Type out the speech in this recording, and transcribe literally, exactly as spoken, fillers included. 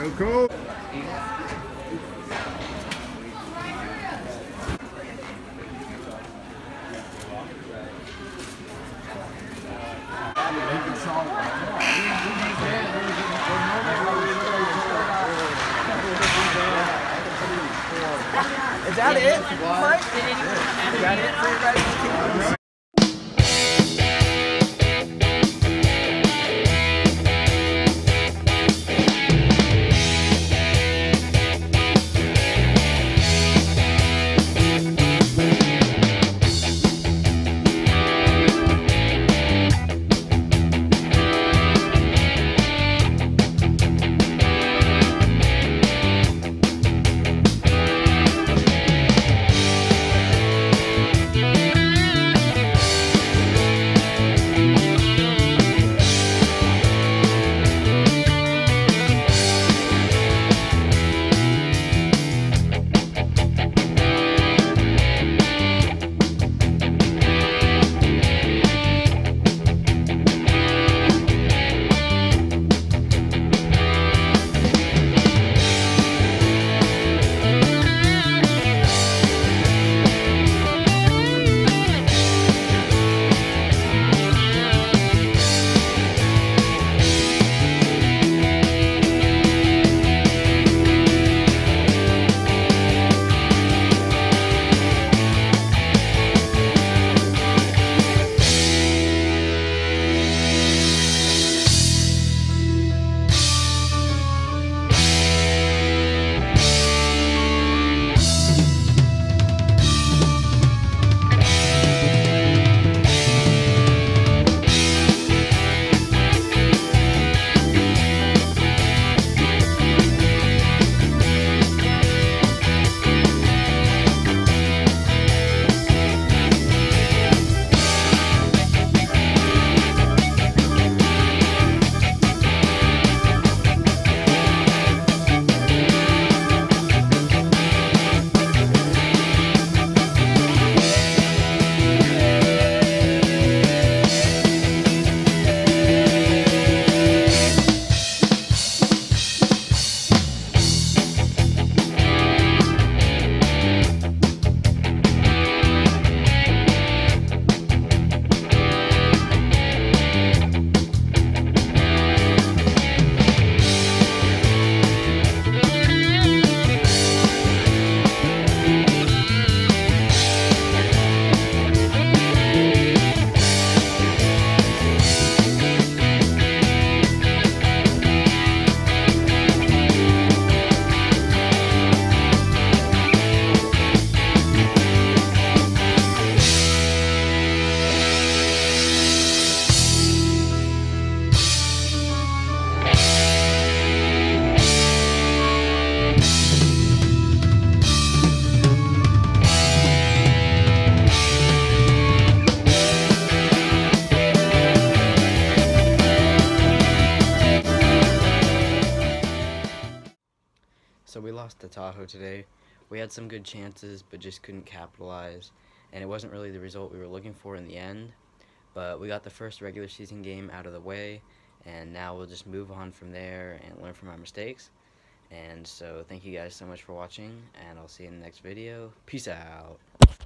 Go Colts! Is that it, Mike? Is that it for your guys' team? So we lost to Tahoe today. We had some good chances, but just couldn't capitalize. And it wasn't really the result we were looking for in the end. But we got the first regular season game out of the way, and now we'll just move on from there and learn from our mistakes. And so thank you guys so much for watching, and I'll see you in the next video. Peace out.